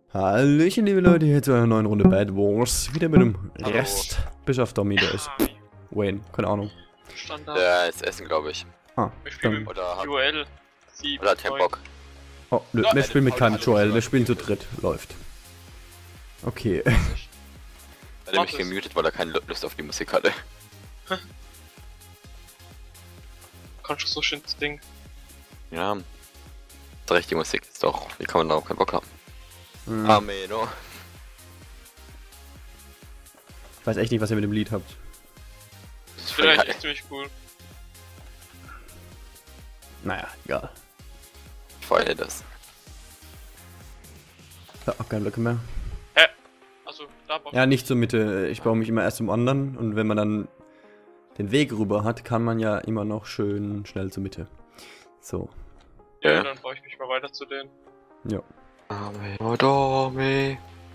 Hallöchen, liebe Leute, hier zu einer neuen Runde Bad Wars. Wieder mit dem Hallo. Rest. Bis auf Tommy, der ist Wayne, keine Ahnung. Standard. Der ist Essen, glaube ich. Ah, Wir spielen dann. mit oder Joel. 7, hat keinen Bock. Oh, nö, Ja, wir spielen mit Paul keinem hat Joel, alles wir spielen zu gesagt. dritt. Läuft. Okay. Er hat nämlich es. gemutet, weil er keine Lust auf die Musik hatte. Kannst du so schön das Ding. Ja. Ist recht, die Musik ist doch. Wie kann man darauf keinen Bock haben? Hm, Ameno. Ich weiß echt nicht, was ihr mit dem Lied habt. Das ist voll Vielleicht geil. ist ziemlich cool. Naja, egal. Ich feiere das. Ja, auch keine Blöcke mehr. Also, da Bock. Ja, nicht zur Mitte. Ich baue mich immer erst zum anderen und wenn man dann den Weg rüber hat, kann man ja immer noch schön schnell zur Mitte. So. Ja, dann baue ich mich mal weiter zu denen. Ja. Ameno Domi.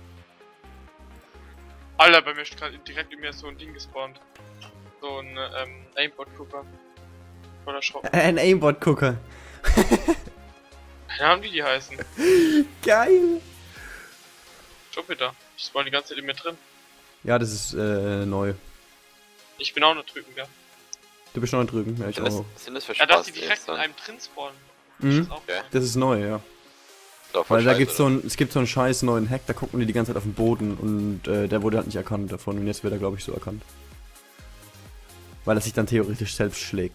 Alter, bei mir ist gerade direkt in mir so ein Ding gespawnt. So ein Aimbot-Gucker. Voller Schrott. Ein Aimbot-Gucker. Keine Ahnung, wie die heißen. Geil. Jupiter. Ich war die ganze Zeit in mir drin. Ja, das ist neu. Ich bin auch noch drüben, gell. Du bist noch drüben. Ja, ich auch. Sind das für Ja, dass die Spaß? direkt in einem drin spawnen. Mhm. Das ist auch Okay. Das ist neu, ja. Weil da gibt's es gibt so einen scheiß neuen Hack, da gucken die die ganze Zeit auf den Boden und der wurde halt nicht erkannt davon und jetzt wird er, glaube ich, so erkannt. Weil er sich dann theoretisch selbst schlägt.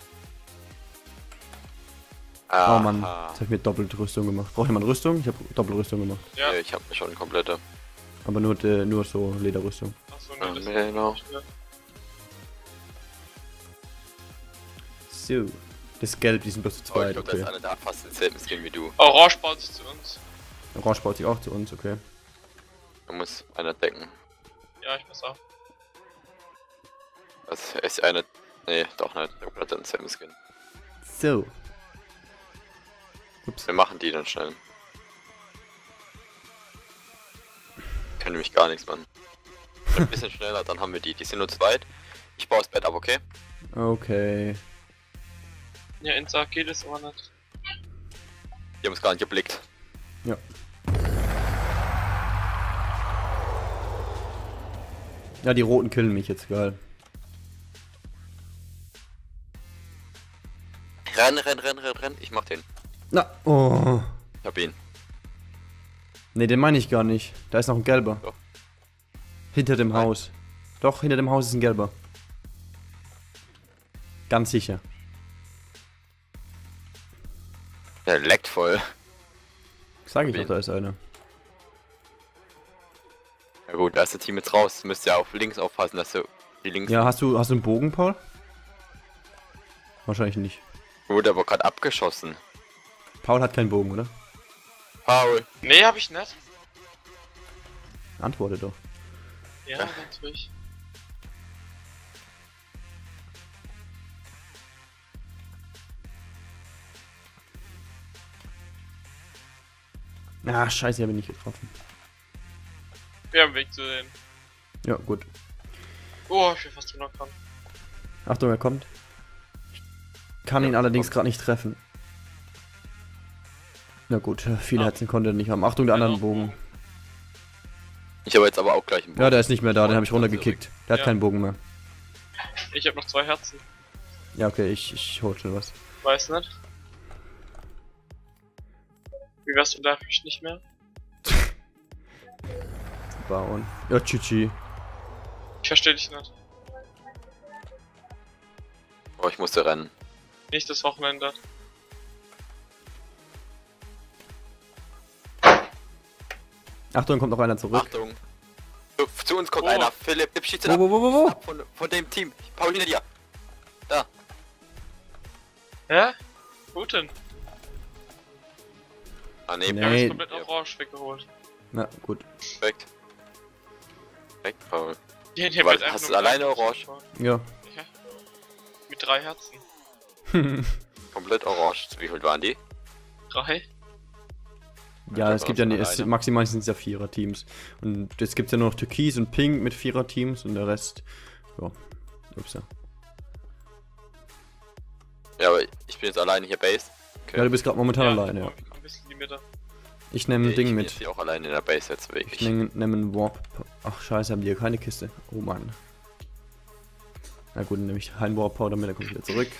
Oh Mann, jetzt hab ich mir doppelt Rüstung gemacht. Braucht jemand Rüstung? Ich habe Doppelrüstung gemacht. Ja. Ja, ich habe schon komplette. Aber nur so Lederrüstung. Achso, ne, das Ameno. ja. So. Das ist gelb, die sind bloß zu Oh, ich zweit, glaube, da okay. ist einer da fast denselben Skin wie du. Orange baut sich zu uns. Orange baut sich auch zu uns, okay. Da muss einer decken. Ja, ich pass auf. Das ist eine. Nee, doch nicht. Der hat denselben Skin. So. Ups. Wir machen die dann schnell. Können nämlich gar nichts machen. Ein bisschen schneller, dann haben wir die. Die sind nur zweit. Ich baue das Bett ab, okay? Okay. Ja, in Sarg geht es aber nicht. Die haben es gar nicht geblickt. Ja. Ja, die roten killen mich jetzt, geil. Renn. Ich mach den. Na, oh. Ich hab ihn. Ne, den meine ich gar nicht. Da ist noch ein gelber. Doch. Hinter dem Nein. Haus. Doch, hinter dem Haus ist ein gelber. Ganz sicher. Der leckt voll. Sag ich Wen? doch, da ist einer. Ja gut, da ist das Team jetzt raus. Müsst ihr auf links aufpassen, dass du die links. Ja, hast du einen Bogen, Paul? Wahrscheinlich nicht. Wurde aber gerade abgeschossen. Paul hat keinen Bogen, oder? Paul. Nee, hab ich nicht. Antworte doch. Ja, ganz ruhig. Ah, scheiße, ich habe ihn nicht getroffen. Wir haben einen Weg zu denen. Ja, gut. Oh, ich bin fast drunter gekommen. Achtung, er kommt. Ich kann ihn allerdings gerade nicht treffen. Na gut, viele Ah. Herzen konnte er nicht haben. Achtung, der anderen Bogen. Ich habe jetzt aber auch gleich einen Bogen. Ja, der ist nicht mehr da, den habe ich runtergekickt. Der hat Ja. keinen Bogen mehr. Ich hab noch 2 Herzen. Ja, okay, ich hol schon was. Weiß nicht. Wie wärst du da ich nicht mehr? Bauen. Ja, GG. Ich versteh dich nicht. Oh, ich musste rennen. Nicht das Wochenende. Achtung, kommt noch einer zurück. Achtung. Zu uns kommt Oh. einer. Philipp, schießt ihn Wo, ab. wo, wo, wo, wo? Ab von dem Team. Pauline dir. Hä? Wo denn? Ah nee, Nee. Wir haben Hey. jetzt komplett Ja, orange weggeholt. Na, gut. perfekt. Perfekt, Paul. Die haben Aber jetzt einfach hast nur du alleine mit orange? Ja. Ja. Mit 3 Herzen. Komplett orange. Wie viel waren die? 3? Ja, es gibt ja nicht, Alleine. maximal sind es ja Vierer-Teams. Und jetzt gibt es ja nur noch Türkis und Pink mit Vierer-Teams und der Rest. Ja. Ups, ja. Ja, aber ich bin jetzt alleine hier Base. Okay. Ja, du bist gerade momentan alleine, ja. Ein bisschen in die Mitte. Ich nehme ein Ding mit. Ich bin auch alleine in der Base jetzt weg. Ich nehme einen Warp. Ach scheiße, haben die hier keine Kiste. Oh Mann. Na gut, dann nehme ich einen Warp Powder mit, dann komme ich wieder zurück.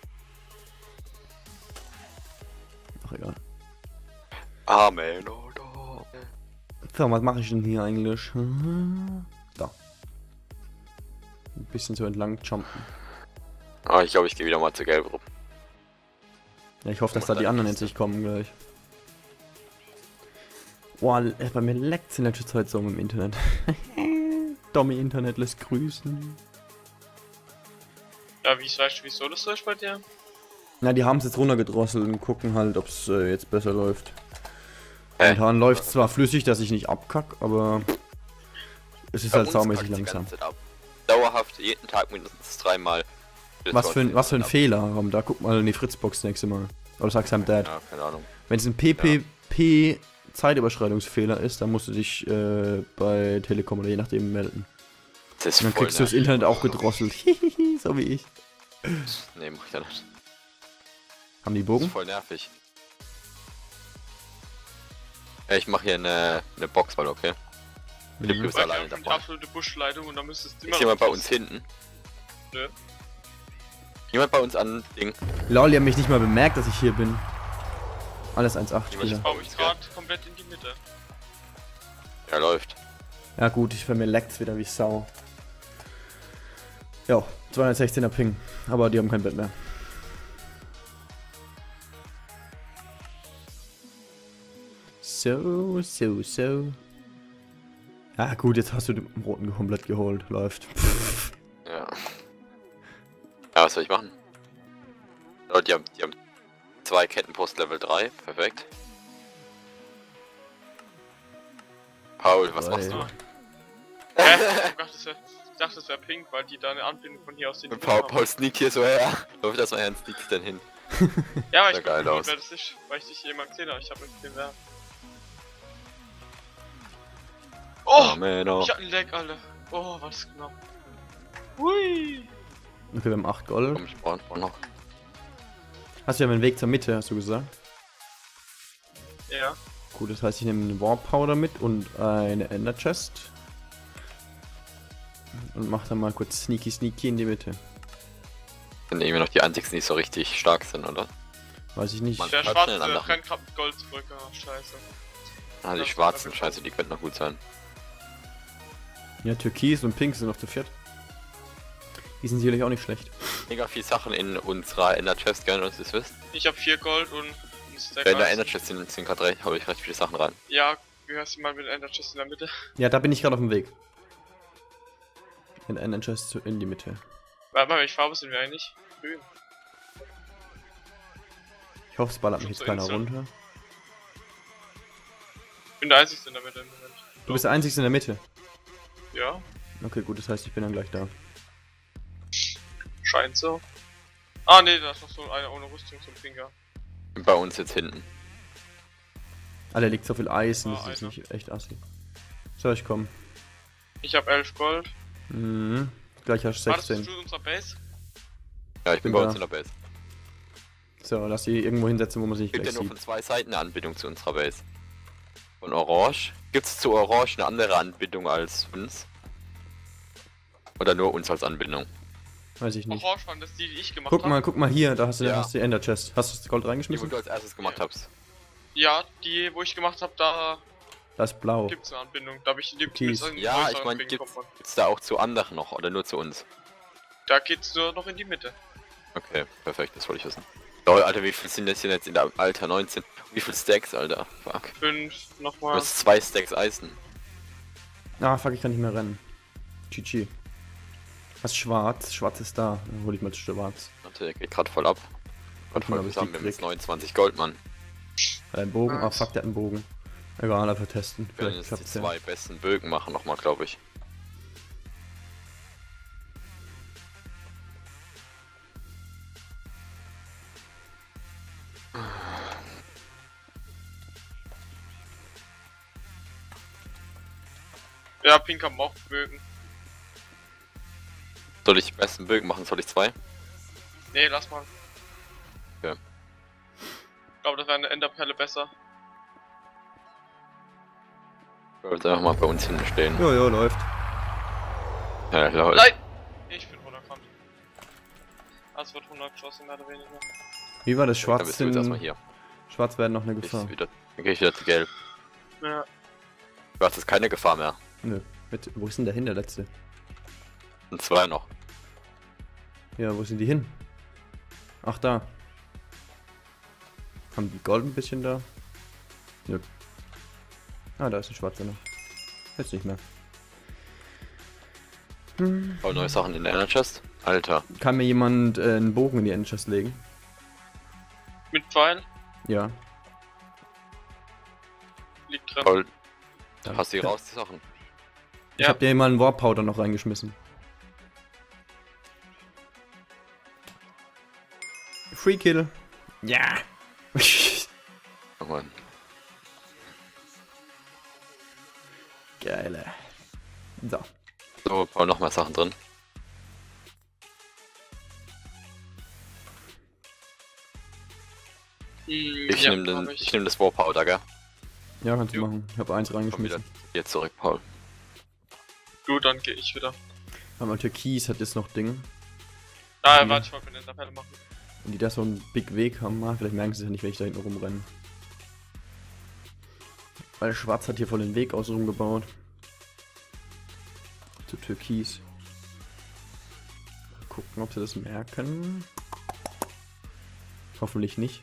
Ach egal. Amen. So, was mache ich denn hier eigentlich? Da. Ein bisschen so entlang jumpen. Ah, ich glaube, ich gehe wieder mal zur Gelb rum. Ja, ich hoffe, dass da die anderen endlich kommen gleich. Boah, bei mir leckt's in letzter Zeit so im Internet. Dommy Internet lässt grüßen. Ja, wieso das so ist bei dir? Na, die haben es jetzt runtergedrosselt und gucken halt, ob es jetzt besser läuft. Momentan läuft es zwar flüssig, dass ich nicht abkack, aber es ist Bei halt uns saumäßig kackt's die langsam. ganze Zeit ab. Dauerhaft, jeden Tag mindestens 3-mal. Was für ein Fehler, Ram. Da guck mal in die Fritzbox nächste Mal. Oder sag's einem Dad. Ja, keine Ahnung. Wenn es ein PPP Zeitüberschreitungsfehler ist, dann musst du dich bei Telekom oder je nachdem melden. Das ist Und dann voll kriegst du das Internet auch gedrosselt. So wie ich. Nee, mach ich ja nicht. Haben die Das Bogen? ist voll nervig. Ja, ich mache hier eine Boxball, okay? Du bist Weil alleine wir haben die davon. absolute Buschleitung und da müsstest du Ist jemand bei uns hinten? Nö. Jemand bei uns an Ding? Lol, die haben mich nicht mal bemerkt, dass ich hier bin. Alles 1,8 Ich Spieler. baue mich gerade komplett in die Mitte. Ja, läuft. Ja gut, bei mir leckt's wieder wie Sau. Jo, 216er Ping. Aber die haben kein Bett mehr. So. Ja gut, jetzt hast du den roten komplett geholt. Läuft. Ja. Ja, was soll ich machen? Oh, die haben 2 Kettenpost Level 3. Perfekt. Paul, was machst du? Ich dachte, das wäre pink, weil die da eine Anbindung von hier aus den. Paul sneakt hier so her. Hoffe, dass man sneakt denn hin. Ja, weil Sah ich geil guck, aus. wer das ist, weil ich dich jemand gesehen habe. Ich habe nicht gesehen, wer. Oh! Männer. Ich hab einen Lag, Alter. Oh, was genau. Hui! Okay, wir haben 8 Gold. Komm, ich brauch noch. Hast du ja einen Weg zur Mitte, hast du gesagt? Ja. Gut, das heißt, ich nehme einen Warp Powder mit und eine Ender Chest. Und mach dann mal kurz sneaky in die Mitte. Sind irgendwie noch die einzigen, die so richtig stark sind, oder? Weiß ich nicht. Mann. Der Hat schwarze schnell anderen. kann gerade Gold zurück, oh, scheiße. Ah, die Das schwarzen, ist scheiße, die könnten noch gut sein. Ja, Türkis und Pink sind noch zu viert. Die sind sicherlich auch nicht schlecht. Mega viel Sachen in unserer Ender Chest, gerne, dass ihr es wisst. Ich habe 4 Gold und ein Stack In der Eis. Ender Chest sind gerade recht, habe ich recht viele Sachen rein. Ja, gehörst du mal mit Ender Chest in der Mitte? Ja, da bin ich gerade auf dem Weg. In Ender Chest in die Mitte. Warte mal, welche Farbe sind wir eigentlich? Grün. Ich hoffe, es ballert mich jetzt Schubse keiner Insel. runter. Ich bin der Einzige in der Mitte im Moment. Du bist der Einzige in der Mitte. Ja, Okay, gut, das heißt, ich bin dann gleich da. scheint so. Ah ne, da ist noch so einer ohne Rüstung zum Finger. Bei uns jetzt hinten. Alter, liegt so viel Eis und Ah, das ist einer. nicht echt assi. So, ich komm. Ich habe 11 Gold. Mhm. Gleich hast du War das 16. zu unserer Base? Ja, ich bin Bin bei da. uns in der Base. So, lass die irgendwo hinsetzen, wo man sie nicht Gibt ja gleich nur von sieht. 2 Seiten eine Anbindung zu unserer Base. Von Orange. Gibt es zu Orange eine andere Anbindung als uns? Oder nur uns als Anbindung? Weiß ich nicht. Orange waren das die ich gemacht habe? Guck mal hier, da hast du, Ja. hast du die Ender Chest. Hast du das Gold Die, wo reingeschmissen? du als erstes gemacht hast. Ja, die, wo ich gemacht habe, da Das ist blau. gibt's eine Anbindung. Da habe ich die Türkis. Ja, ich meine, gibt's da auch zu anderen noch oder nur zu uns? Da geht's nur noch in die Mitte. Okay, perfekt, das wollte ich wissen. Lol, Alter, wie viel sind das denn jetzt in der Alter 19? Wie viel Stacks, Alter? Fuck. 5 Du nochmal. hast 2 Stacks Eisen. Ah, fuck, ich kann nicht mehr rennen. GG. Was schwarz? Schwarz ist da. Dann hol ich mal schwarz. Warte, der geht gerade voll ab. Gerade mal, voll ob ich zusammen, die wir haben jetzt krieg. 29 Gold, Mann. Ein Bogen? Ah, Nice. fuck, der hat einen Bogen. Egal, einfach testen. Wir werden Vielleicht jetzt die klappt's ja. 2 besten Bögen machen nochmal, glaube ich. Ja, Pink haben auch Bögen. Soll ich die besten Bögen machen? Soll ich 2? Nee, lass mal. Ja. Ich glaube, das wäre eine Enderperle besser. Ich wollte einfach mal bei uns hinten stehen. Jo, läuft. Ja, lol. Nein! Ich bin runtergekommen. Es wird runtergeschossen, mehr oder weniger. Wie war das? Dann Schwarz bist du jetzt erstmal sind... hier. Schwarz werden noch eine Dann Gefahr. geh ich wieder zu gelb. Ja. Schwarz ist keine Gefahr mehr. Nö. Wo ist denn der hin, der letzte? Und 2 noch. Ja, wo sind die hin? Ach, da. Haben die Gold ein bisschen da? Nö. Ah, da ist ein Schwarzer noch. Jetzt nicht mehr. Oh, neue Sachen in der Inner Chest. Alter. Kann mir jemand einen Bogen in die Endchest legen? Mit Pfeil Ja. liegt drin. Paul, Dann- hast du hier ja. raus die Sachen? Ich Ja. hab dir mal einen Warp Powder noch reingeschmissen. Free Kill. Ja. Oh Mann. Geile. So. So, Paul, noch mal Sachen drin. Ich Ja, nehme hab ich nehm das War Powder, gell? Ja, kannst du Jo. machen. Ich hab eins Komm wieder reingeschmissen. jetzt zurück, Paul. Gut, dann gehe ich wieder. Aber Türkis hat jetzt noch Ding. Ah, Ja. warte, ich wollte eine Tabelle machen. Wenn die da so einen Big Weg haben, vielleicht merken sie es ja nicht, wenn ich da hinten rumrenne. Weil Schwarz hat hier voll den Weg außen rum gebaut. Zu Türkis. Gucken, ob sie das merken. Hoffentlich nicht.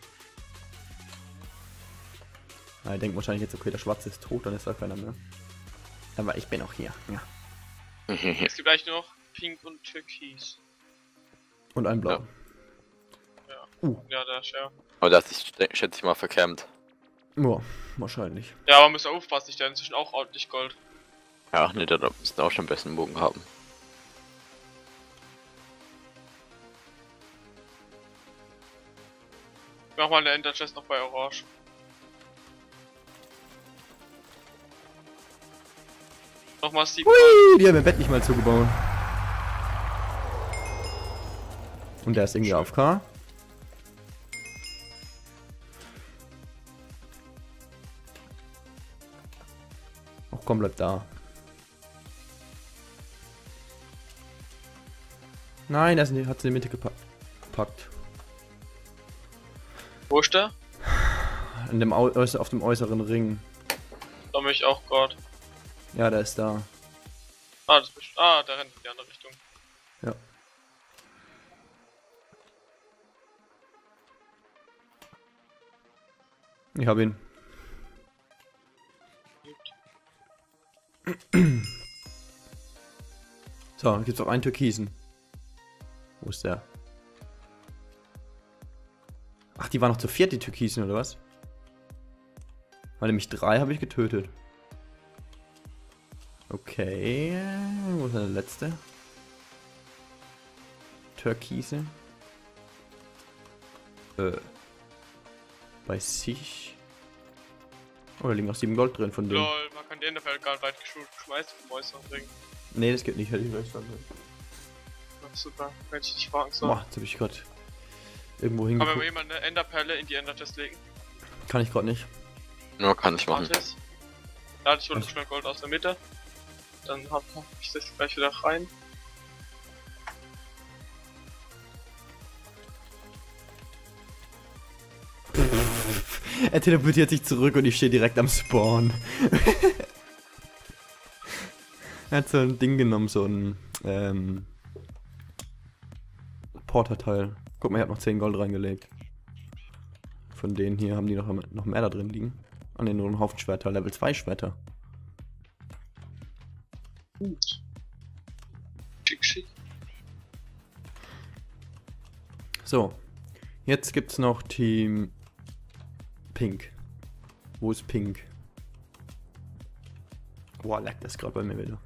Ah, ich denke wahrscheinlich jetzt, okay, der Schwarze ist tot, dann ist da keiner mehr. Aber ich bin auch hier. Ja. Es gibt eigentlich nur noch Pink und Türkis. Und ein Blau. Ja, da ist ja. Aber der hat sich, schätze ich mal, verkämmt. Ja, wahrscheinlich. Ja, aber müsst ihr aufpassen, ich da inzwischen auch ordentlich Gold. Ja, ne, der müsste auch schon einen besten Bogen haben. Ich mach mal eine Ender Chest noch bei Orange. Nochmal 7 Gold. Hui, die haben ihr Bett nicht mal zugebaut. Und der ist irgendwie auf K. Ach komm, bleib da. Nein, hat sie in die Mitte gepackt. Wo ist der? In dem auf dem äußeren Ring. Da bin ich auch gerade. Ja, der ist da. Ah, das bist ah, der rennt in die andere Richtung. Ja. Ich hab ihn. So, dann gibt's auch einen Türkisen. Wo ist der? Ach, die waren noch zu viert, die Türkisen, oder was? Weil nämlich 3 habe ich getötet. Okay, wo ist der letzte? Türkise. Bei sich. Oh, da liegen noch 7 Gold drin von dem. Lol, man kann die Enderfell gar nicht weit geschmeißen vom äußeren Ring. Nee, das geht nicht, hätte ich gleich sagen sollen. Ach, super, wenn ich nicht fragen soll. Boah, jetzt habe ich gerade irgendwo Kann man hingeguckt. mal jemand eine Enderperle in die Ender Chest legen? Kann ich gerade nicht. Nur kann ich machen. Gratis. Lade ich hole Was? schnell Gold aus der Mitte. Dann hab ich das gleich wieder rein. Er teleportiert sich zurück und ich stehe direkt am Spawn. Er hat so ein Ding genommen, so ein Porterteil. Guck mal, er hat noch 10 Gold reingelegt. Von denen hier haben die noch mehr da drin liegen. Ah ne, nur ein Haufen Schwerter, Level 2 Schwerter. Gut. Schick, schick. So, jetzt gibt's noch Team Pink. Wo ist Pink? Boah, lag das gerade bei mir wieder.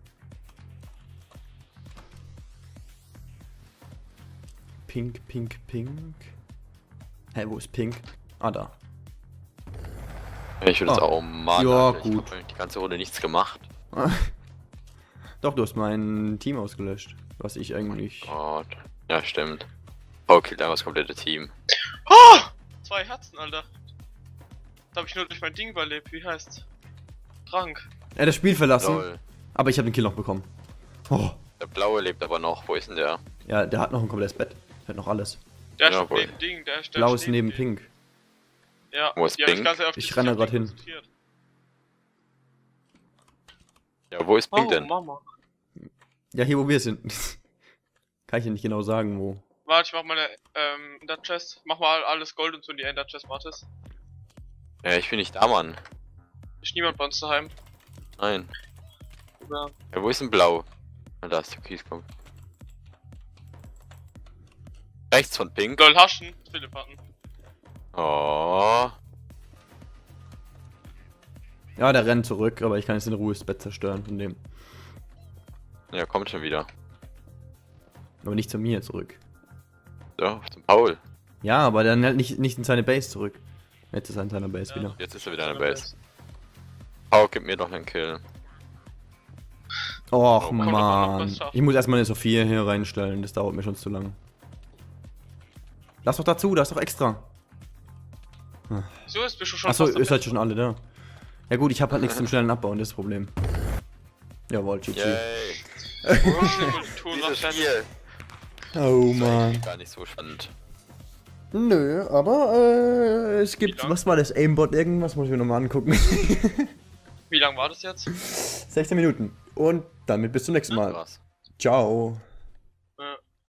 Pink, Pink, Pink. Hä, wo ist Pink? Ah, da. Ich würde jetzt Ah. auch mal. Ja, Ich gut. hab die ganze Runde nichts gemacht. Doch, du hast mein Team ausgelöscht. Was ich eigentlich... Gott. Ja, stimmt. Paul killt einfach das komplette Team. Oh! 2 Herzen, Alter. Da hab ich nur durch mein Ding überlebt. Wie heißt's? Trank. Er hat das Spiel verlassen, Lol. aber ich habe den Kill noch bekommen. Oh. Der Blaue lebt aber noch. Wo ist denn der? Ja, der hat noch ein komplettes Bett. Der hat noch alles. Der Ja, steht wohl. neben Ding, der steht Blau ist neben Pink. Ja, Wo ist die haben sich Pink? ganz auf Ich die renne auf grad Ding hin. konzentriert. Ja, wo ist Pink Oh, denn? Mama. Ja, hier wo wir sind. Kann ich dir nicht genau sagen, wo. Warte, ich mach mal eine Ender Chest. Mach mal alles Gold und so in die Ender Chest, Martis. Ja, ich bin nicht da, Mann. Ist niemand bei uns daheim. Nein. Ja. Ja, wo ist denn Blau? Ah, da ist Türkis, komm. Rechts von Pink. Lol, Haschen, Philipp hatten. Oh. Ja, der rennt zurück, aber ich kann jetzt in Ruhe das Bett zerstören von dem. Ja, kommt schon wieder. Aber nicht zu mir zurück. So, zum Paul. Ja, aber dann halt nicht in seine Base zurück. Jetzt ist er in seiner Base wieder. Jetzt ist er wieder in der Base. Paul, gib mir doch einen Kill. Och, Komm, doch mal noch Mann. was schaffen. Ich muss erstmal eine Sophia hier reinstellen, das dauert mir schon zu lang. Lass doch dazu, da ist doch extra. So ist bist du schon Achso, fast ihr seid schon alle da. Ja gut, ich habe halt nichts zum schnellen Abbauen, das ist das Problem. Jawohl, GG. Yay. Dieses Spiel. Oh Ist eigentlich gar nicht so spannend. Nö, aber es gibt, was war das, Aimbot irgendwas, muss ich mir nochmal angucken. Wie lang war das jetzt? 16 Minuten. Und damit bis zum nächsten Mal. Krass. Ciao.